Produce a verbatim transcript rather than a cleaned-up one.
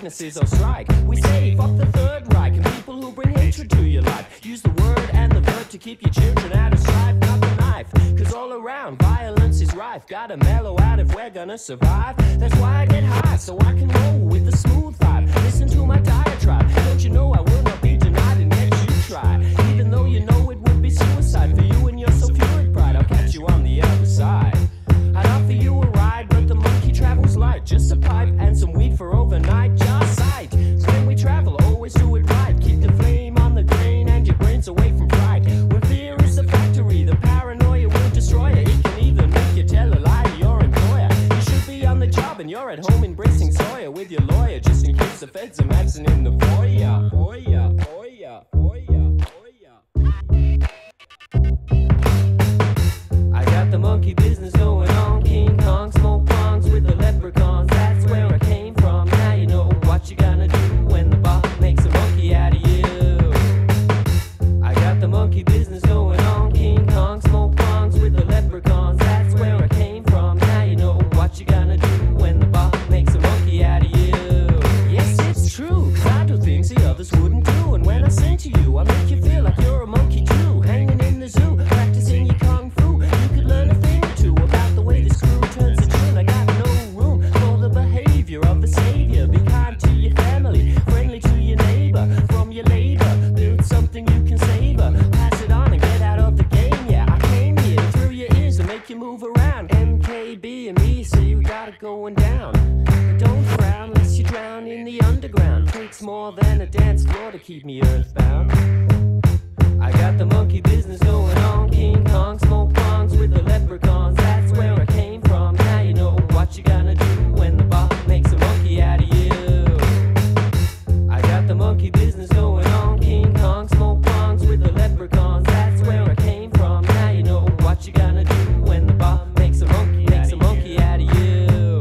weaknesses or strike. We say fuck the Third Reich and people who bring hatred to your life. Use the word and the verb to keep your children out of strife, not the knife. Cause all around violence is rife. Gotta mellow out if we're gonna survive. That's why I get high, so I can roll with the smooth vibe. Listen to my diatribe. Don't you know I will not be denied, and yet you try. Even though you know it would be suicide for you and your sulfuric pride. I'll catch you on the other side. I'd offer you a ride, but the monkey travels light. Just a pipe and some weed for overnight. Just sight. When we travel, always do it right. Keep the flame on the grain and your brains away from pride. When fear is the factory, the paranoia will destroy you. It can even make you tell a lie to your employer. You should be on the job and you're at home embracing Sawyer with your lawyer, just in case the feds are maxing in the foyer. Foyer, foyer, foyer, foyer. I got the monkey business going on. King Kong, smoke bongs with the leprechauns. That's where I came from. Now you know what you gonna do when the boss makes a monkey out of you. I got the monkey business going on. King Kong, smoke bongs with the leprechauns. That's where I came from. Now you know what you gonna do when the boss makes a monkey out of you. Yes, it's true, 'cause I do things the others wouldn't do. And when I sing to you, I make you feel like you're a monkey too. Hanging in the zoo, practicing your kung fu. You could learn a thing or two about the way this crew turns the tune. I got no room for the behavior of the savior. Be kind to your family, friendly to your neighbor. From your labor, build something you can savor. Pass it on and get out of the game. Yeah, I came here to through your ears and make you move around. M K B and me, so you got it going down. But don't frown lest you drown in the underground. Takes more than a dance floor to keep me earthbound. I got the monkey business going on. King Kong, smoke bongs with the leprechauns. That's where I came from. Now you know what you gonna do when the boss makes a monkey out of you. I got the monkey business going on. King Kong, smoke bongs with the leprechauns. That's where I came from. Now you know what you gonna do when the boss makes a monkey, makes a monkey out of you.